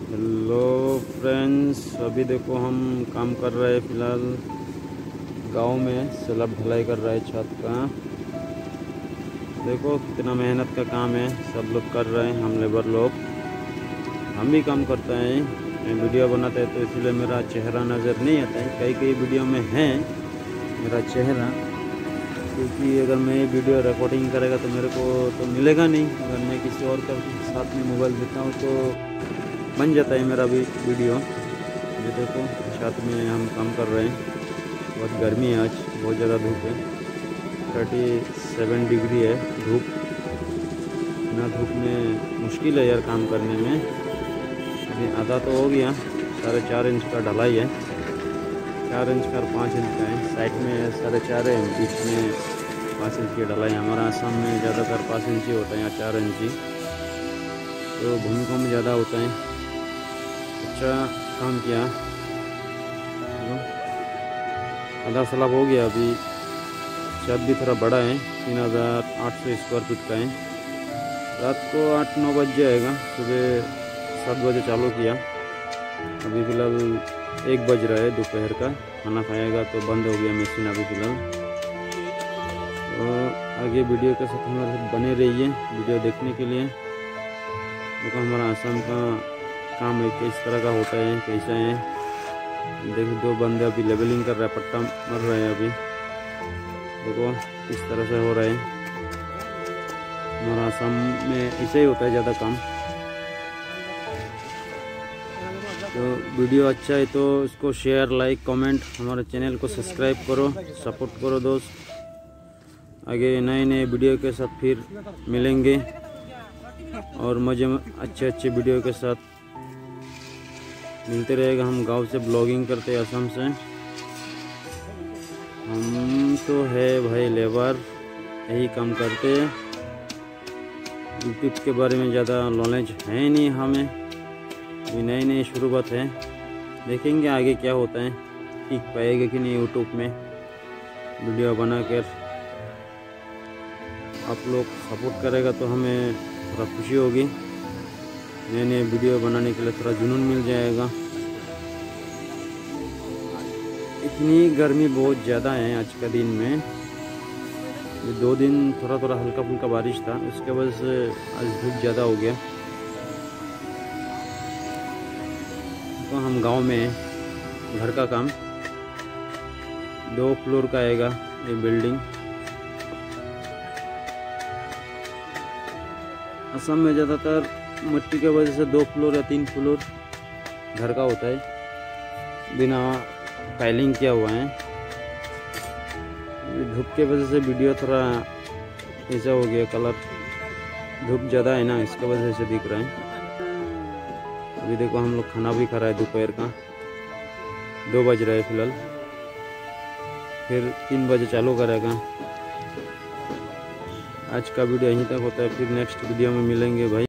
Hello friends, अभी देखो हम काम कर रहे हैं फ़िलहाल गांव में। स्लैब ढलाई कर रहा है छत का। देखो कितना मेहनत का काम है, सब लोग कर रहे हैं, हम लेबर लोग। हम भी काम करते हैं, मैं वीडियो बनाते हैं तो इसलिए मेरा चेहरा नज़र नहीं आता है। कई कई वीडियो में है मेरा चेहरा, क्योंकि अगर मैं वीडियो रिकॉर्डिंग करेगा तो मेरे को तो मिलेगा नहीं। अगर मैं किसी और के साथ में मोबाइल देता हूँ तो बन जाता है मेरा भी वीडियो। ये देखो छत में हम काम कर रहे हैं। बहुत गर्मी है आज, बहुत ज़्यादा धूप है। 37 डिग्री है धूप। ना धूप में मुश्किल है यार काम करने में। अभी आधा तो हो गया, 4.5 इंच का ढलाई है। 4 इंच का और 5 इंच का है। साइड में 4.5 है, बीच में 5 इंच की ढलाई। हमारा आसाम में ज़्यादातर 5 इंच ही होता है, यहाँ 4 इंच ही। तो भूमिकंप ज़्यादा होता है। अच्छा काम किया, आधा स्लैब हो गया। अभी छत भी थोड़ा बड़ा है, 3800 स्क्वायर फीट का है। रात को 8-9 बज जाएगा, सुबह 7 बजे चालू किया। अभी फ़िलहाल 1 बज रहा है दोपहर का। खाना खाएगा तो बंद हो गया मशीन अभी फ़िलहाल। तो आगे वीडियो के साथ हमारे साथ बने रहिए वीडियो देखने के लिए। देखो हमारा आसाम का काम है, किस तरह का होता है, कैसा है। देखो 2 बंदे अभी लेवलिंग कर रहे हैं, पट्टा मर रहे हैं अभी। देखो किस तरह से हो रहा है। हमारा आसाम में ऐसे ही होता है ज़्यादा काम। तो वीडियो अच्छा है तो इसको शेयर, लाइक, कमेंट, हमारे चैनल को सब्सक्राइब करो, सपोर्ट करो दोस्त। आगे नए नए वीडियो के साथ फिर मिलेंगे और मज़े अच्छे वीडियो के साथ मिलते रहेगा। हम गांव से ब्लॉगिंग करते हैं, असम से। हम तो है भाई लेबर, यही काम करते हैं। यूट्यूब के बारे में ज़्यादा नॉलेज है नहीं हमें, अभी नई नई शुरुआत है। देखेंगे आगे क्या होता है, टिक पाएगा कि नहीं यूट्यूब में वीडियो बना कर। आप लोग सपोर्ट करेगा तो हमें थोड़ा खुशी होगी। नए नए वीडियो बनाने के लिए थोड़ा जुनून मिल जाएगा। इतनी गर्मी बहुत ज़्यादा है आज का दिन में। ये 2 दिन थोड़ा थोड़ा हल्का फुल्का बारिश था, उसके वजह से आज धूप ज़्यादा हो गया। तो हम गांव में घर का काम 2 फ्लोर का आएगा ये बिल्डिंग। असम में ज़्यादातर मिट्टी के वजह से 2 फ्लोर या 3 फ्लोर घर का होता है, बिना फाइलिंग किया हुआ है। धूप के वजह से वीडियो थोड़ा ऐसा हो गया, कलर धूप ज़्यादा है ना, इसके वजह से दिख रहा है। अभी देखो हम लोग खाना भी खा रहे हैं दोपहर का। 2 बज रहे हैं फ़िलहाल, फिर 3 बजे चालू करेगा। आज का वीडियो यहीं तक होता है, फिर नेक्स्ट वीडियो में मिलेंगे भाई।